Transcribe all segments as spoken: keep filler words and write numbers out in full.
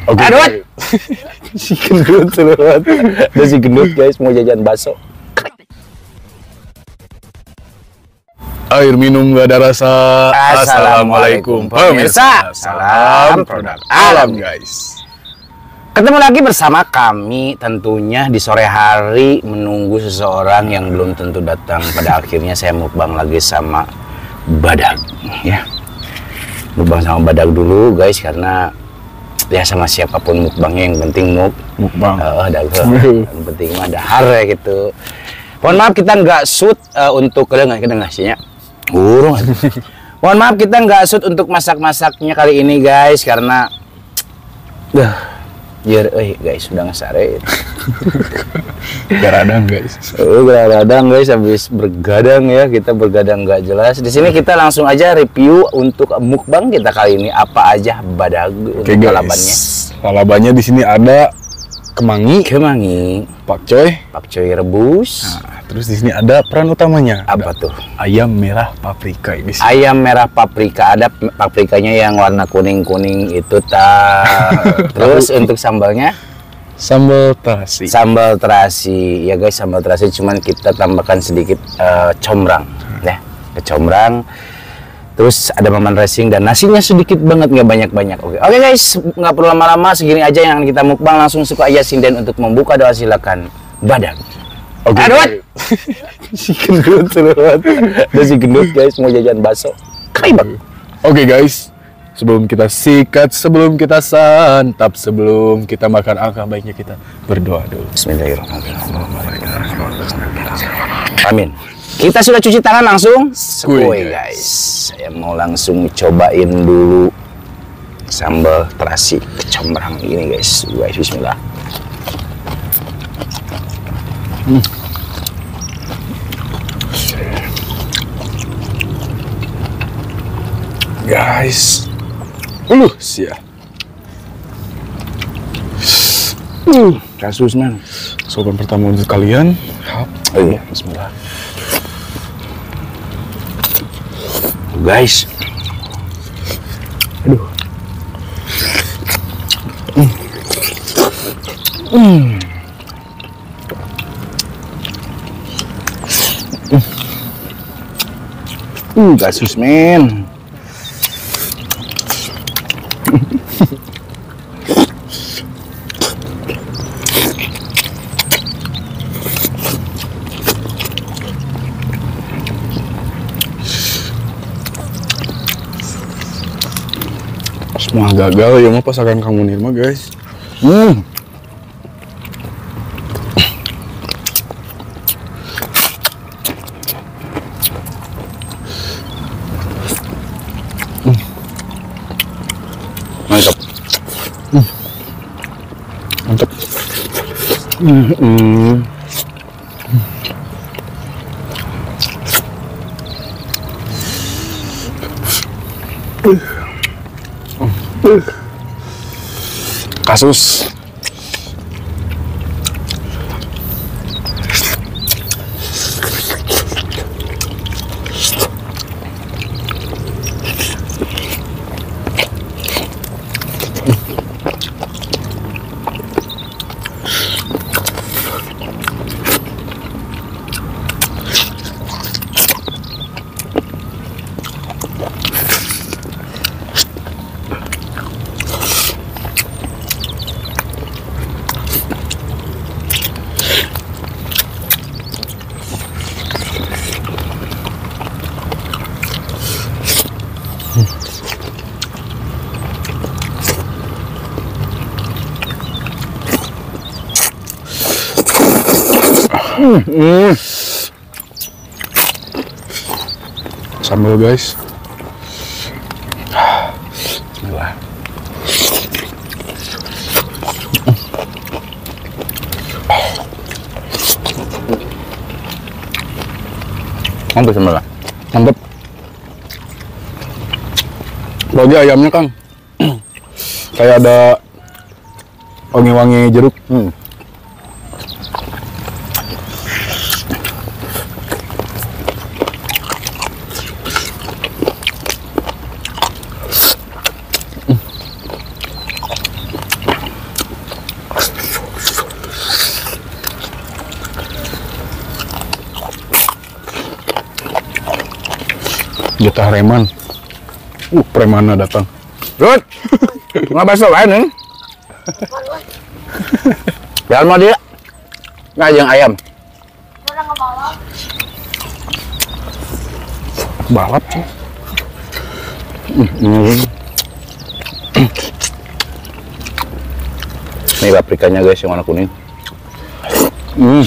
Oke. Aduh. Si gendut lewat. Ada si gendut guys mau jajan bakso. Air minum gak ada rasa. Assalamualaikum pemirsa. Salam produk alam guys. Ketemu lagi bersama kami tentunya di sore hari menunggu seseorang yang belum tentu datang. Pada akhirnya saya mukbang lagi sama badak ya. Mukbang sama badak dulu guys karena ya sama siapapun mukbangnya yang penting muk Mukbang. uh, ada yang penting mah dahar ya gitu. Mohon maaf kita nggak shoot uh, untuk kedengar kedengar sihnya. Urung. Mohon maaf kita nggak shoot untuk masak-masaknya kali ini guys karena dah biar eh guys sudah ngesare. Beradang guys. Oh, beradang guys habis bergadang ya, kita bergadang nggak jelas. Di sini kita langsung aja review untuk mukbang kita kali ini apa aja badag untuk lalabannya. Lalabannya di sini ada kemangi, Kemangi, pakcoy, pakcoy rebus. nah, terus di sini ada peran utamanya. Apa ada tuh? Ayam merah paprika ini. Ayam merah paprika, ada paprikanya yang warna kuning-kuning itu ta. Terus untuk sambalnya Sambal terasi. sambal terasi. Ya guys, sambal terasi cuman kita tambahkan sedikit uh, combrang ya. Kecombrang. Terus ada maman racing dan nasinya sedikit banget, nggak banyak-banyak. Oke, oke guys, nggak perlu lama-lama, segini aja yang kita mukbang. Langsung suka aja sinden untuk membuka doa, silakan badak. Oke. Aduh. Si gendut lewat. Ada si gendut guys mau jajan bakso. Kaibak. Oke guys, sebelum kita sikat, sebelum kita santap, sebelum kita makan, alangkah baiknya kita berdoa dulu. Bismillahirrahmanirrahim. Amin. Kita sudah cuci tangan, langsung Skuy, skuy guys. Saya mau langsung cobain dulu sambal terasi kecombrang ini guys. Guys, bismillah. Hmm. Guys, uluh sia. Uh, kasus man. Sopan pertama untuk kalian. Hap. Oh iya, bismillah. Guys. Aduh. Hmm. Hmm. Uh, kasus men. Semua gagal ya mah pasangan kamu nih mah guys. Hmm. Mantap. Hmm. Mantap. Hmm. Hmm. Uh. Kasus. Hmm. Hmm. Sambal guys. Bismillah. Mantap sambal. Mantap. Bagi ayamnya Kang. Kayak ada wangi-wangi jeruk. Hmm. Getah reman. Uh, premana datang. Rut, nggak bakso lain nih. Jangan mau dia. Ngajeng ayam. Balap sih. Hmm. Ini paprikanya guys yang warna kuning. Hmm.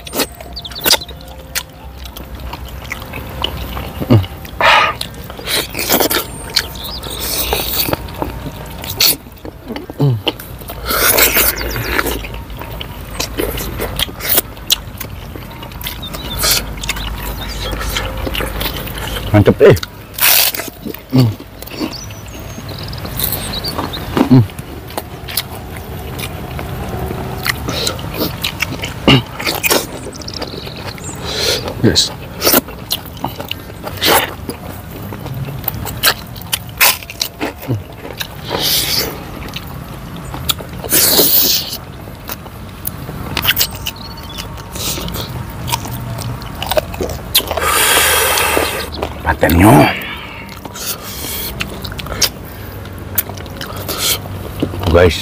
Mantep eh. Mm. Mm. Guys. Patennya. Guys.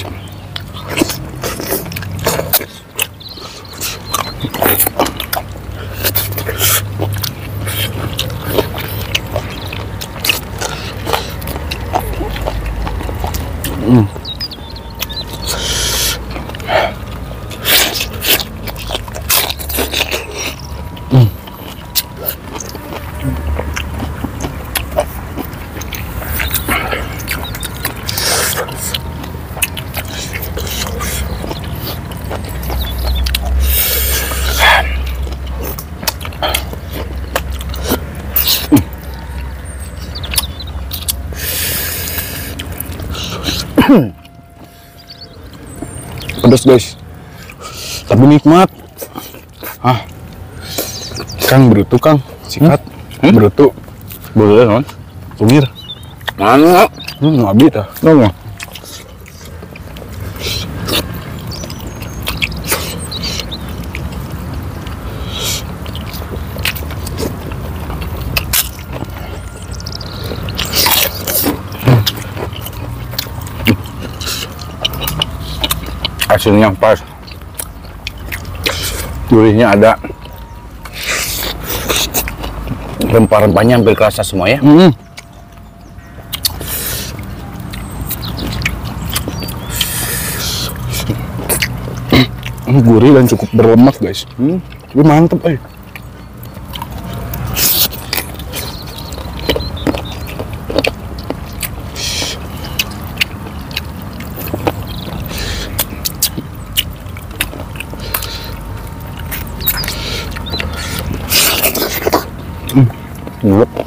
Hmm. Pedas guys, tapi nikmat. Ah, Kang berutu Kang, sikat. Hmm? Berutu, Boleh kan? tungir. Mana? Hmm, ngabi tah. Nggak. Hasilnya pas, gurihnya ada, rempah-rempahnya hampir kerasa semua ya. Hmm. Hmm, gurih dan cukup berlemak guys. Hmm, tapi mantep eh. Ngulek.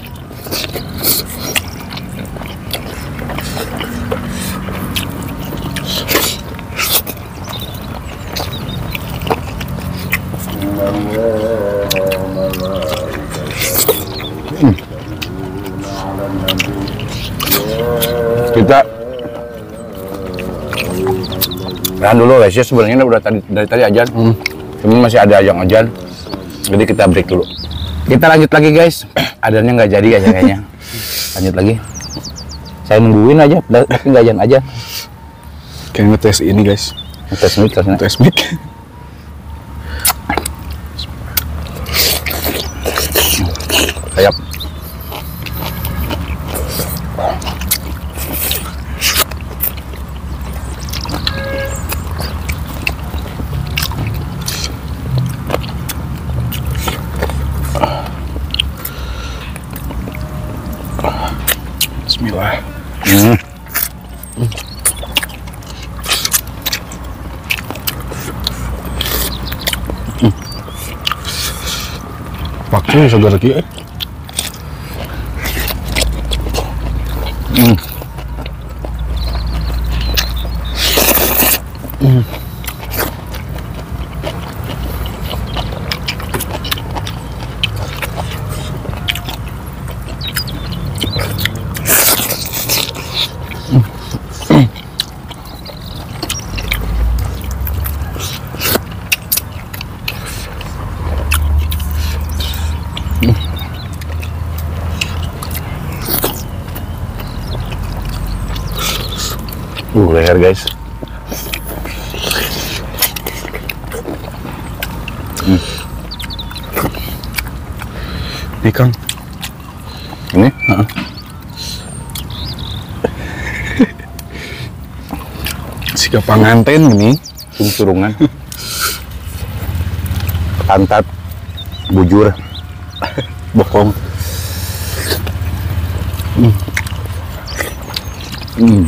Hmm. Kita tahan dulu guys ya, sebenarnya udah tadi dari tadi ajan. Hmm. Cuman masih ada yang ajan. Jadi kita break dulu. Kita lanjut lagi guys. Adannya nggak jadi aja kayaknya. Lanjut lagi. Saya nungguin aja, tapi nggak ajan aja. Kayak ngetes ini guys. Ngetes mic karena. Ngetes mic. Sayap. Bismillah. Hmm. Waktu segar lagi eh. Hmm. Hmm. Uh, leher guys. Hmm. Ini Kang. Ini? Heeh. Sikap panganten ini. Surungan. Pantat. Bujur. Bokong. Hmm. Hmm.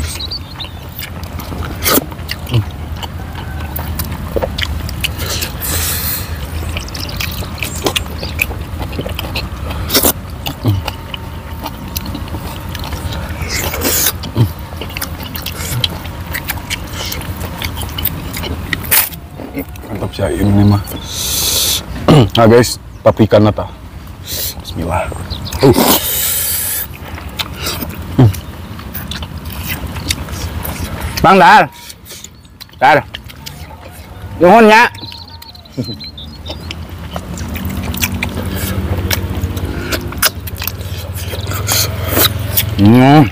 Mantap sih ini mah. Nah guys, paprika nata. Bismillah. Uh. Bang Dar. Dar. Nuhun nya. Hmm.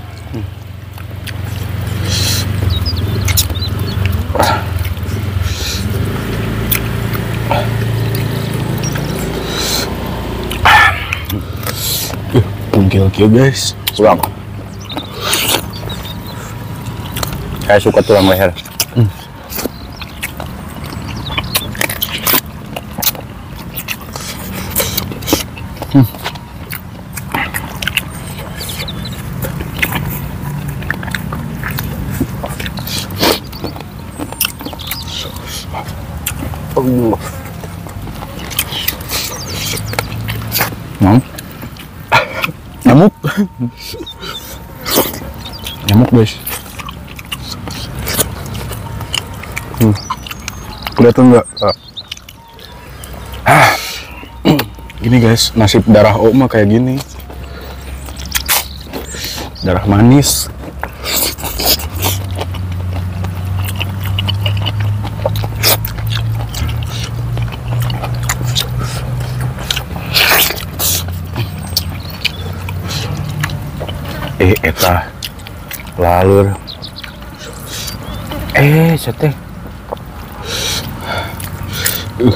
Gil-gil guys. Tulang. Saya suka tulang leher. Hmm. Hmm. Oh. Hmm. Nyamuk. Nyamuk guys. Hmm. Kelihatan nggak? Ah. Gini guys, nasib darah O mah kayak gini. Darah manis. Eh, eta lalur. Eh, sate. Uh.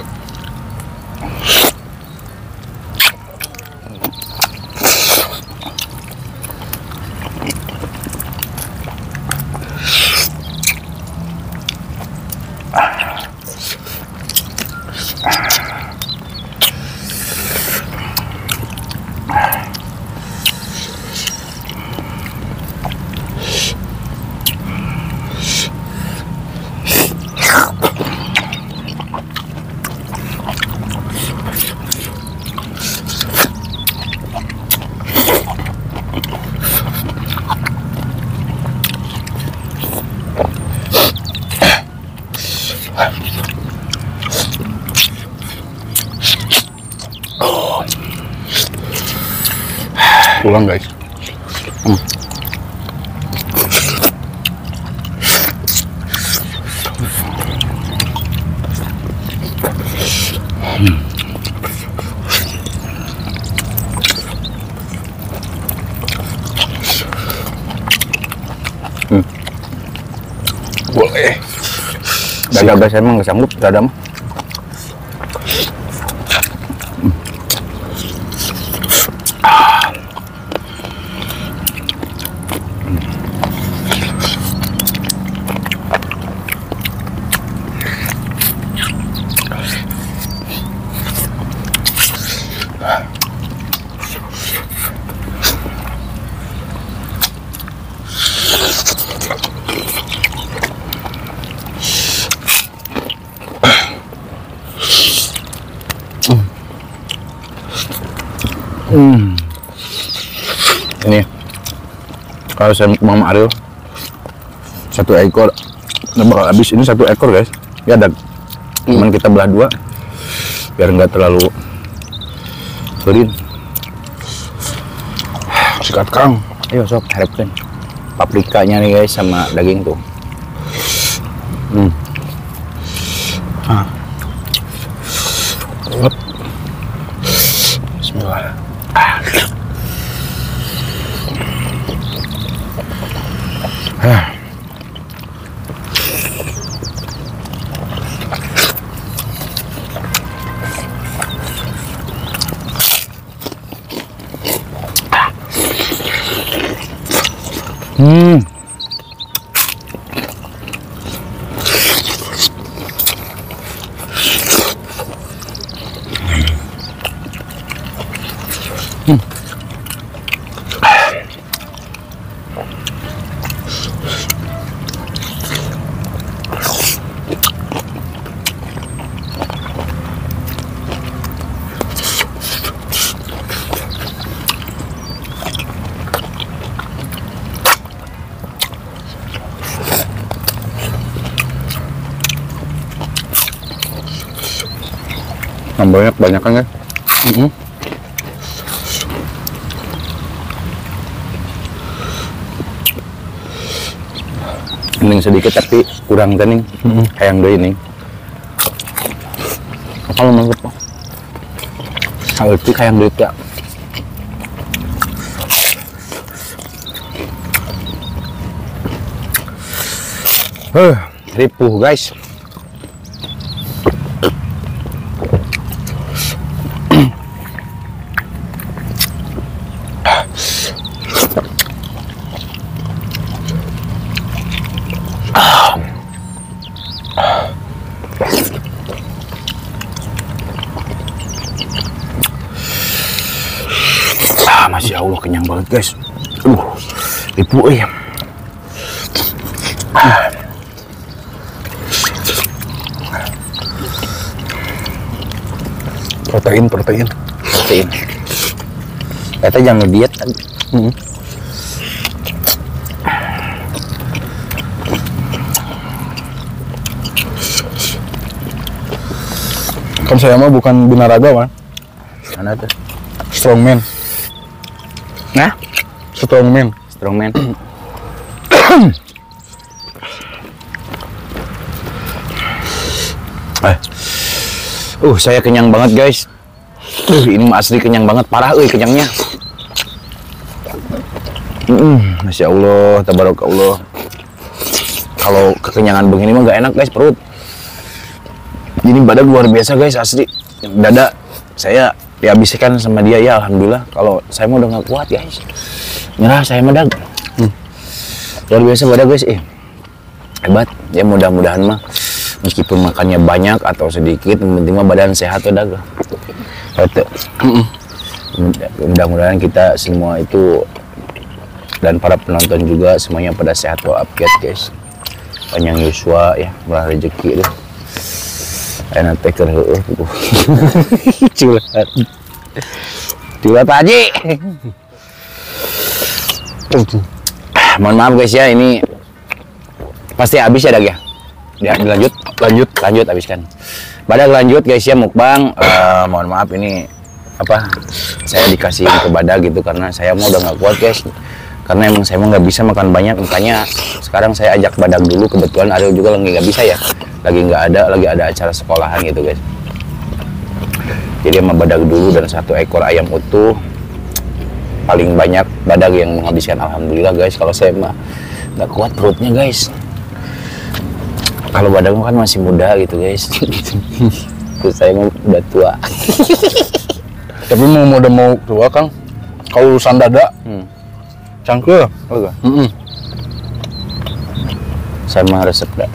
Pulang guys. Hmm. Hmm. Hmm. Boleh. Dada saya emang nggak sanggup, dada mah. Hmm. Ini kalau saya Mama Ariel satu ekor nggak bakal habis. Ini satu ekor guys ya, ada cuman kita belah dua biar nggak terlalu kering. Sikat Kang. Ayo sob, harapkan paprikanya nih guys sama daging tuh. Hmm. Ah. Bismillah. Ah. Hmm. Hmm. Banyak banyak kan ya? Mm-hmm. Kening sedikit tapi kurang kening. Mm-hmm. Kayak yang ini. Kalau mantep. Kalau itu kayak yang ya. Huh, ripuh guys. Ah, Masya Allah kenyang banget guys. Uh, ribu eh. Ah. Protein, protein, protein. Kata jangan diet kan. Hmm. Kan saya mah bukan binaraga, man. Mana tuh? Strongman. Nah, strongman. Strongman. eh. Uh, saya kenyang banget, guys. Uh, ini mah asli kenyang banget, parah euy kenyangnya. Mm, Masya Allah, tabarakallah. Kalau kekenyangan begini mah gak enak, guys, perut. Ini badan luar biasa, guys, asli. Dada saya dihabiskan sama dia, ya alhamdulillah. Kalau saya mau udah gak kuat, guys. Nyerah saya mah, Dag. Hmm. Luar biasa badan, guys. Eh, hebat. Ya mudah-mudahan mah meskipun makannya banyak atau sedikit, yang penting mah badan sehat tuh, Dag. Mudah-mudahan kita semua itu dan para penonton juga semuanya pada sehat walafiat, guys. Panjang Yuswa ya, murah rezeki deh. Enak teker heueuh. Curhat. Curhat Haji. Mohon maaf guys ya, ini pasti habis ya, Dag ya. Ya, lanjut, lanjut, lanjut habiskan. Badak lanjut guys ya mukbang. Uh, mohon maaf ini apa? Saya dikasihin ke Badak gitu karena saya mau udah nggak kuat, guys. Karena emang saya mau nggak bisa makan banyak, makanya sekarang saya ajak Badak dulu. Kebetulan Ariel juga lagi nggak bisa ya, lagi nggak ada, lagi ada acara sekolahan gitu guys. Jadi sama Badak dulu dan satu ekor ayam utuh. Paling banyak Badak yang menghabiskan, alhamdulillah guys. Kalau saya mah nggak kuat perutnya guys. Kalau Badak kan masih muda gitu guys. Terus saya mau udah tua. Tapi mau muda mau tua Kang, kalau urusan dada hmm. cangkel. Oh, mm -mm. Saya mah resep dah.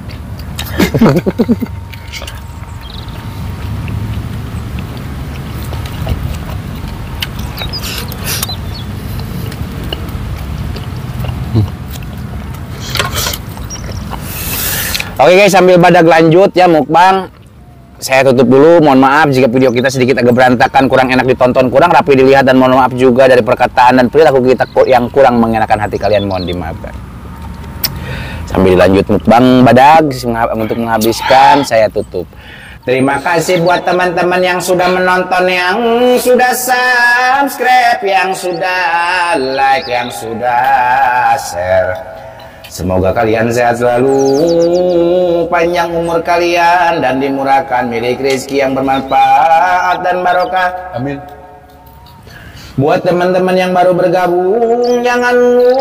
Oke guys, sambil Badak lanjut ya mukbang. Saya tutup dulu, mohon maaf jika video kita sedikit agak berantakan, kurang enak ditonton, kurang rapi dilihat, dan mohon maaf juga dari perkataan dan perilaku kita yang kurang mengenakan hati kalian, mohon dimaafkan. Sambil lanjut mukbang Badak untuk menghabiskan, saya tutup. Terima kasih buat teman-teman yang sudah menonton, yang sudah subscribe, yang sudah like, yang sudah share. Semoga kalian sehat selalu, panjang umur kalian, dan dimurahkan milik rezeki yang bermanfaat dan barokah. Amin. Buat teman-teman yang baru bergabung, jangan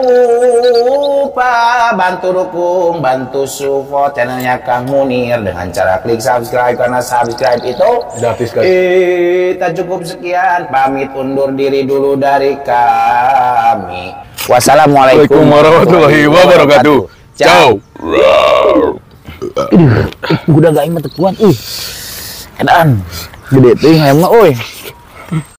lupa bantu dukung, bantu support channelnya Kang Munir dengan cara klik subscribe, karena subscribe itu gratis guys. Kita cukup sekian, pamit undur diri dulu dari kami. Wassalamualaikum warahmatullahi wabarakatuh. Ciao. Udah gak inget kuat, ih. Edan. Gede tuh yang mah, oi.